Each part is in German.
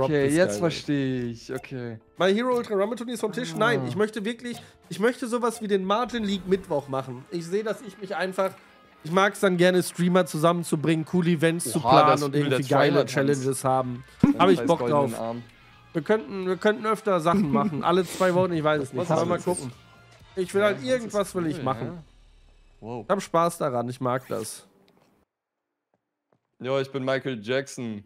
Okay, this jetzt guy. verstehe ich. Okay. My Hero Ultra Rumble Turnier ist vom Tisch. Nein, ich möchte sowas wie den Margin League Mittwoch machen. Ich sehe, dass ich mich einfach, ich mag es dann gerne, Streamer zusammenzubringen, coole Events zu planen und irgendwie geile Challenges haben. Habe ich Bock drauf. Wir könnten öfter Sachen machen. Alle 2 Wochen, ich weiß es nicht. Mal gucken. Ich will halt irgendwas will ich machen. Ja. Wow. Ich hab Spaß daran, ich mag das. Ja, ich bin Michael Jackson.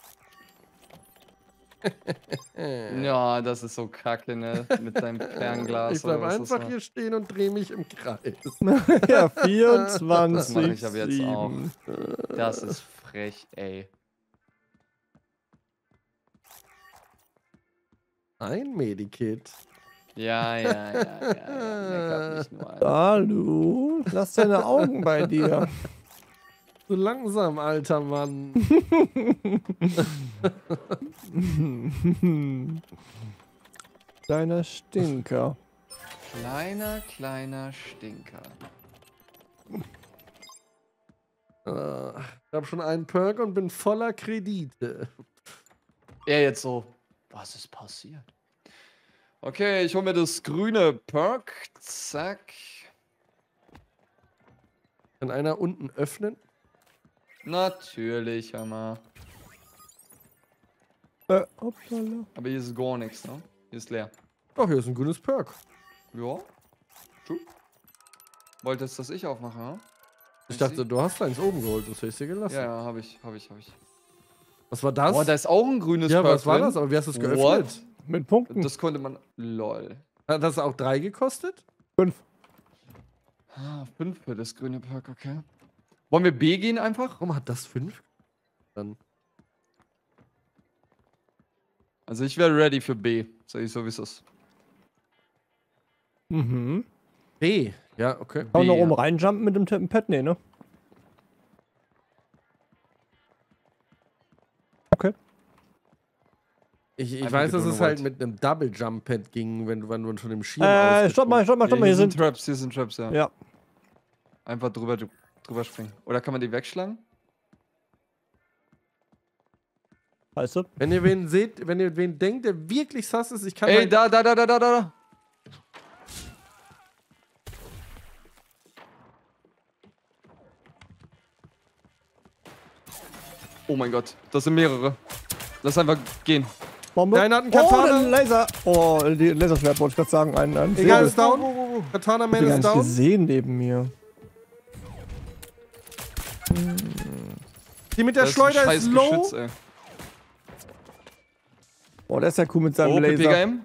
Ja, das ist so kacke, ne? Mit deinem Fernglas. Ich bleib oder was einfach das hier stehen und drehe mich im Kreis. Ja, 24. Das mache ich aber jetzt 7. auch. Das ist frech, ey. Ein Medikit. Ja. Meckert nicht nur, Alter. Hallo, lass deine Augen bei dir. So langsam, alter Mann. Deiner Stinker. Kleiner Stinker. Ich habe schon einen Perk und bin voller Kredite. Er jetzt so. Was ist passiert? Okay, ich hole mir das grüne Perk. Zack. Kann einer unten öffnen? Natürlich, Hammer. Hoppala. Aber hier ist gar nichts, ne? Hier ist leer. Doch, hier ist ein grünes Perk. Ja. True. Wolltest, dass ich aufmache, ne? Ich dachte, du hast eins oben geholt, das hätte ich dir gelassen. Ja, hab ich. Was war das? Oh, da ist auch ein grünes ja, Perk was war drin. das? Aber wie hast du es geöffnet? What? Mit Punkten. Das konnte man... Lol. Hat das auch 3 gekostet? 5. Ah, 5 für das grüne Perk, okay. Wollen wir B gehen einfach? Warum hat das 5? Dann. Also ich wäre ready für B. Sag ich so, wie es ist. Mhm. B. Ja, okay. Auch noch B, oben ja. reinjumpen mit dem Pad? Nee, ne? Okay. Ich Einfach weiß, dass Geduld es halt White. mit einem Double Jump Pad ging, wenn du schon im Schirm Stopp mal, hier sind... Traps, ja. Ja. Einfach drüber springen. Oder kann man die wegschlagen? Weißt du? Wenn ihr wen seht, wenn ihr wen denkt, der wirklich sass ist, ich kann Ey, mein- da. Oh mein Gott, das sind mehrere. Lass einfach gehen. Bombe. Der eine hat einen Oh, Katana. ein Laser. Oh, die Laserschwert wollte ich gerade sagen. Ein Egal, Säbel. ist down. Katana Ich Man hab gar ist nicht down. gesehen neben mir. Die mit der Das ein Schleuder ist scheiß low. Geschütz, ey. Oh, der ist ja cool mit seinem Oh, Laser. PPGM.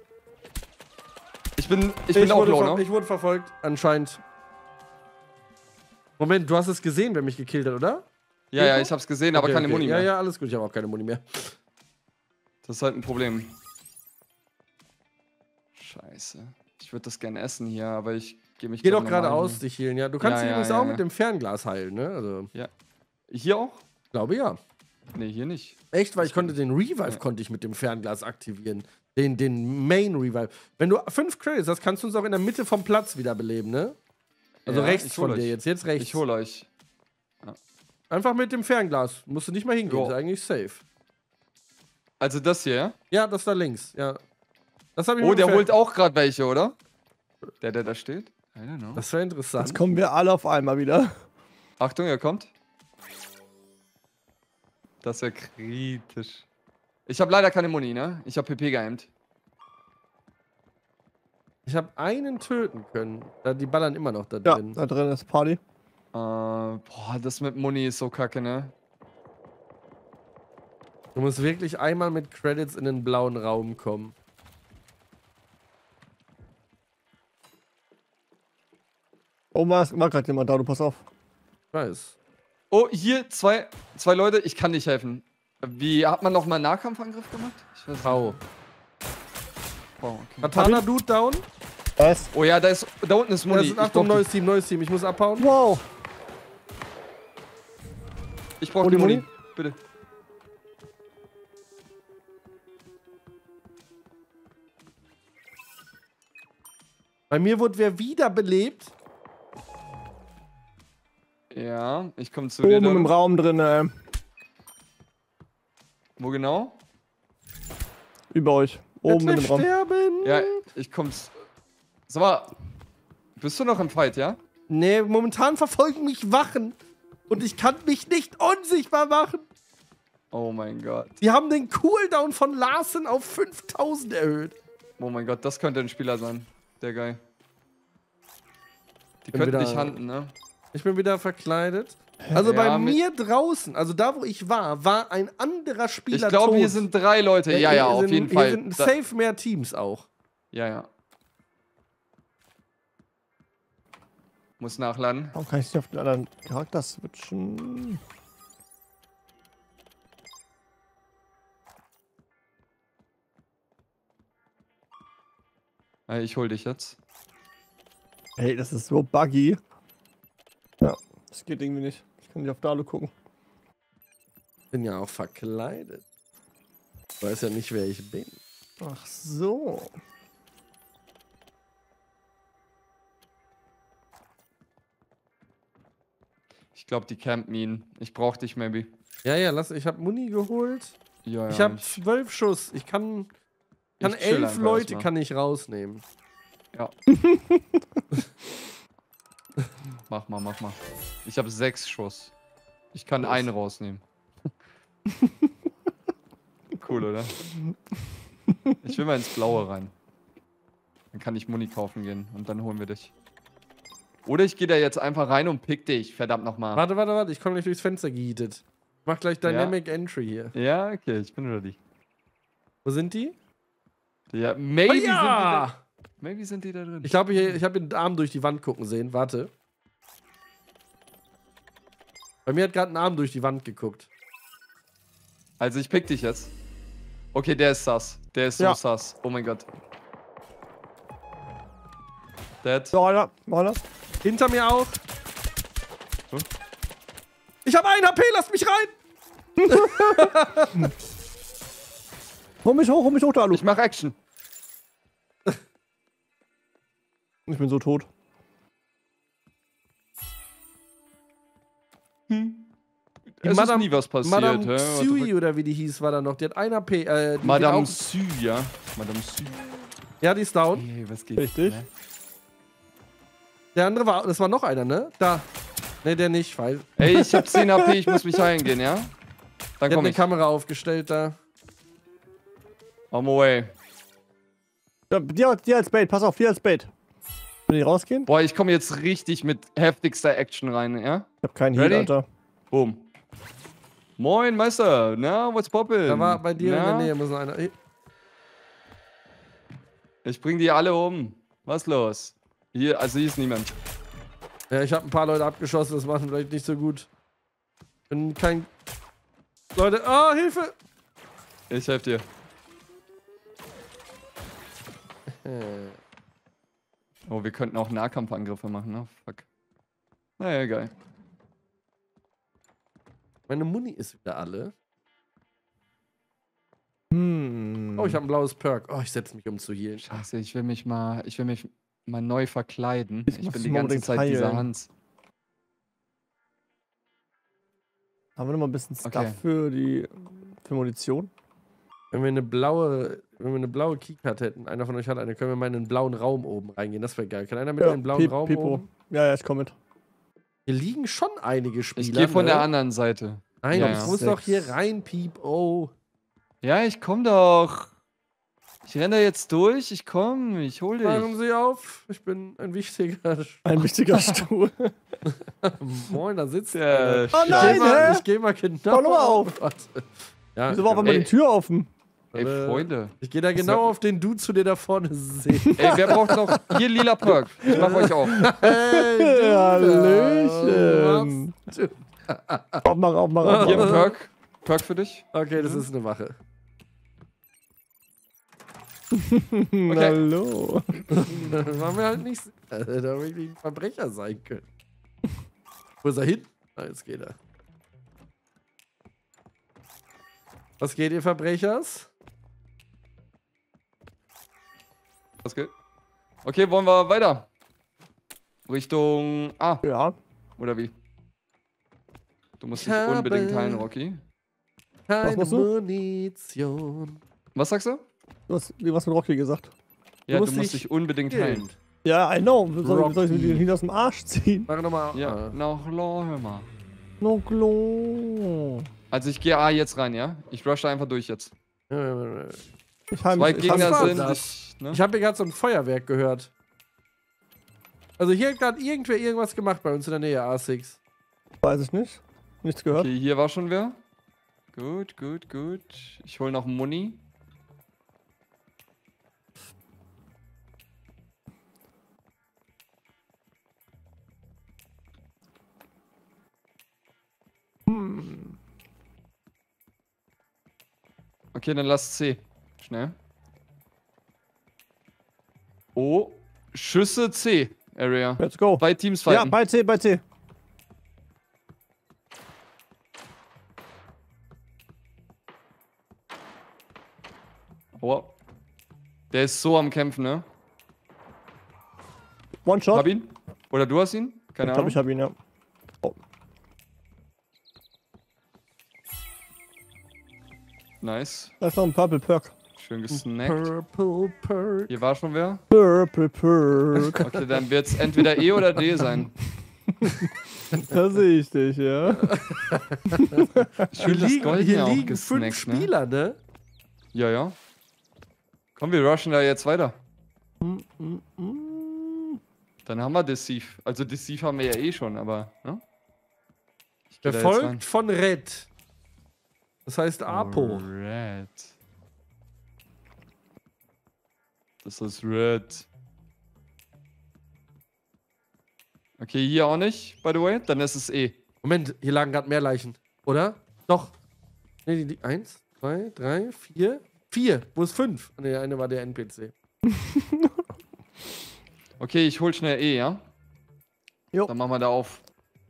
Ich bin auch low, ne? Ich wurde verfolgt, anscheinend. Moment, du hast es gesehen, wer mich gekillt hat, oder? Ja, ich hab's gesehen, aber Okay, keine okay. Muni mehr. Ja, alles gut, ich habe auch keine Muni mehr. Das ist halt ein Problem. Scheiße. Ich würde das gerne essen hier, aber ich gehe mich Geh glaub doch normal geradeaus, hier. dich healen, ja. Du kannst Ja, dich ja, übrigens ja, auch ja. mit dem Fernglas heilen, ne? Also, Ja. Hier auch? ich glaube ja. Nee, hier nicht. Echt, weil ich konnte den Revive konnte ich mit dem Fernglas aktivieren. Den Main Revive. Wenn du 5 Credits hast, kannst du uns auch in der Mitte vom Platz wiederbeleben, ne? Also Ja, rechts ich hol von dir euch. jetzt. Jetzt rechts. Ich hole euch. Einfach mit dem Fernglas. Musst du nicht mal hingehen. Jo. Ist eigentlich safe. Also das hier, ja? Ja, das da links. Ja. Das hab ich Oh, mit dem der holt auch gerade welche, oder? Der da steht? I don't know. Das wäre interessant. Jetzt kommen wir alle auf einmal wieder. Achtung, er kommt. Das wäre kritisch. Ich habe leider keine Muni, ne? Ich habe PP geheimt. Ich habe einen töten können. Die ballern immer noch da Ja, drin. da drin ist Party. Boah, das mit Muni ist so kacke, ne? Du musst wirklich einmal mit Credits in den blauen Raum kommen. Oh, war gerade jemand da, du pass auf. Ich weiß. Oh, hier zwei Leute. Ich kann nicht helfen. Wie, hat man noch mal einen Nahkampfangriff gemacht? Ich weiß nicht. Au. Oh, okay. Katana Dude down. Was? Oh ja, da unten ist Muni. Achtung, neues Team. Ich muss abhauen. Wow. Ich brauche Oh, die die Muni. Muni? Bitte. Bei mir wurde wer wiederbelebt. Ja, ich komme zu dir. Oben im Dann. Raum drin, Wo genau? Über euch. Oben in dem Raum. sterben. Ja, ich komm's. Sag mal, bist du noch im Fight, ja? Nee, momentan verfolgen mich Wachen. Und ich kann mich nicht unsichtbar machen. Oh mein Gott. Die haben den Cooldown von Larsen auf 5000 erhöht. Oh mein Gott, das könnte ein Spieler sein. Der Guy. Die Bin könnten wieder- dich handen, ne? Ich bin wieder verkleidet. Also bei Ja, mir draußen, also da wo ich war ein anderer Spieler Ich glaube, tot. hier sind 3 Leute. Ja, Hier auf sind- jeden Fall. Hier sind Da- safe mehr Teams auch. Ja. Muss nachladen. Warum kann ich nicht auf den anderen Charakter switchen? Ich hol dich jetzt. Hey, das ist so buggy. Ja, das geht irgendwie nicht. Ich kann nicht auf Dalu gucken. Bin ja auch verkleidet. Ich weiß ja nicht, wer ich bin. Ach so. Ich glaube, die campen ihn. Ich brauch dich, maybe. Ja, ich habe Muni geholt. Ja, Ich habe 12 Schuss. Ich kann ich chill 11 einfach Leute erstmal. kann ich rausnehmen. Ja. Mach mal. Ich habe 6 Schuss. Ich kann einen rausnehmen. Cool, oder? Ich will mal ins Blaue rein. Dann kann ich Muni kaufen gehen und dann holen wir dich. Oder ich gehe da jetzt einfach rein und pick dich, verdammt nochmal. Warte. Ich komme gleich durchs Fenster gehietet. Ich mach gleich Dynamic Entry hier. Ja, okay, ich bin ready. Wo sind die? Ja, maybe, Oh ja! maybe sind die da drin. Ich glaube, ich habe den Arm durch die Wand gucken sehen. Warte. Bei mir hat gerade ein Arm durch die Wand geguckt. Also ich pick dich jetzt. Okay, der ist sass. Der ist so Ja. sass. Oh mein Gott. Dead. So, einer. Hinter mir auch. Hm? Ich habe 1 HP, lasst mich rein! Hol mich hoch, Dalu. Ich mach Action. Ich bin so tot. Es ist Madame- nie was passiert. Madame hä? Tsui oder wie die hieß, war da noch. Die hat 1 HP. Die Madame geht Sü, ja. Madame Sü. auch- Ja, die ist down. Hey, was geht? Richtig. Ne? Der andere war, das war noch einer, ne? Da. Ne, der nicht, weil. Ey, ich hab 10 HP, ich muss mich heilen gehen, ja? Dann Der hat komm eine ich. Kamera aufgestellt da. I'm away. Ja, dir als Bait, pass auf, dir als Bait. Will ich rausgehen? Boah, ich komme jetzt richtig mit heftigster Action rein, ja? Ich hab keinen Heal, Ready? Alter. Boom. Moin, Meister. Na, what's poppin'? Da war bei dir in Na? der Nähe, muss noch einer. Hey, Ich bring die alle um. Was los? Hier ist niemand. ja, ich habe ein paar Leute abgeschossen, das macht vielleicht nicht so gut. Bin kein. Leute, oh, Hilfe! Ich helf dir. Oh, wir könnten auch Nahkampfangriffe machen, ne? Fuck. Naja, egal. Meine Muni ist wieder alle. Hm. Oh, ich habe ein blaues Perk. Oh, ich setze mich, um zu healen. Scheiße, ich will mich mal neu verkleiden. Ich muss bin die mal ganze unbedingt Zeit dieser heilen. Hans. Haben wir noch mal ein bisschen Stuff Okay. für Munition? Wenn wir eine blaue Keycard hätten, einer von euch hat eine, können wir mal in den blauen Raum oben reingehen. Das wäre geil. Kann einer mit in den blauen Raum Pipo. oben? Ja, ich komme mit. Hier liegen schon einige Spieler. Ich gehe von ne? der anderen Seite. Nein, Ja, ich ja. muss doch hier rein, Piep. Oh. Ja, ich komm doch. Ich renne da jetzt durch. Ich komm. Ich hol Machen dich. Sie auf. Ich bin ein wichtiger. Ein wichtiger Stuhl. Moin, da sitzt Der Oh nein, hä? Ich geh mal genau Mach noch mal auf. Warte. Ja, Wieso war auf einmal Ey. die Tür offen? Ey, Freunde. Ich gehe da genau auf den Dude zu, der da vorne sehe. Ey, wer braucht noch hier lila Perk? Ich mach euch auf. Hey, Hallöchen. Mach auf. Hier ein Perk. Perk für dich. Okay, das ist eine Wache. Hallo. War mir halt nicht. Da wirklich ein Verbrecher sein können. Wo ist er hin? Ah, jetzt geht er. Was geht, ihr Verbrechers? Was geht? Okay, wollen wir weiter? Richtung A, Ja. oder wie? Du musst Ich dich habe- unbedingt heilen, Rocky. Keine musst du? Munition. Was sagst du? Du hast irgendwas mit Rocky gesagt. Ja, du musst dich unbedingt heilen. Ja, I know. Soll ich mir den hinter aus dem Arsch ziehen? Mach nochmal. Ja, noch hör mal. No glow. Also ich gehe A jetzt rein, ja? Ich rush da einfach durch jetzt. Ich Zwei Gegner sind... Ne? Ich habe hier gerade so ein Feuerwerk gehört. Also hier hat gerade irgendwer irgendwas gemacht bei uns in der Nähe, A6. Weiß ich nicht. Nichts gehört. Okay, hier war schon wer. Gut. Ich hol noch Muni. Okay, dann lass C. Schnell. Oh, Schüsse C, Area. Let's go. 2 Teams fighten. Ja, bei C. Oh. Der ist so am Kämpfen, ne? One Shot. Hab ihn? Oder du hast ihn? Keine Ahnung. Ich hab ihn, ja. Oh. Nice. Da ist noch ein Purple Perk. Schön gesnackt. Purple Perk. Hier war schon wer? Purple Perk. Okay, dann wird's entweder E oder D sein. Da sehe ich dich, ja. Schön, das Gold Hier auch liegen gesnackt, 5 Spieler, ne? Ja. Komm, wir rushen da jetzt weiter. Dann haben wir Deceive. Also Deceive haben wir ja eh schon, aber, ne? Gefolgt von Red. Das heißt Apo. Red. Das ist Red. Okay, hier auch nicht, by the way. Dann ist es E. Moment, hier lagen gerade mehr Leichen, oder? Doch. Ne, die 1, 2, 3, 4. 4. Wo ist 5? Ne, der eine war der NPC. Okay, ich hol schnell E, ja? Jo. Dann machen wir da auf.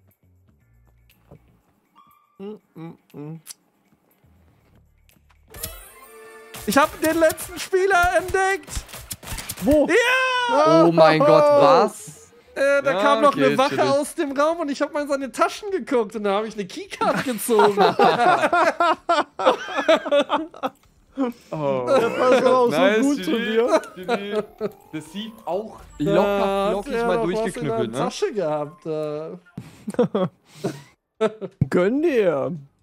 Ich habe den letzten Spieler entdeckt! Wo? Ja! Oh mein Gott, was? Da Ja, kam noch okay, eine Wache chillig. aus dem Raum und ich habe mal in seine Taschen geguckt und da habe ich eine Keycard gezogen. Oh. Das war auch Nice, so gut zu dir. Das sieht auch locker flockig mal durchgeknüppelt, Was in der ne? Tasche gehabt. Gönn dir.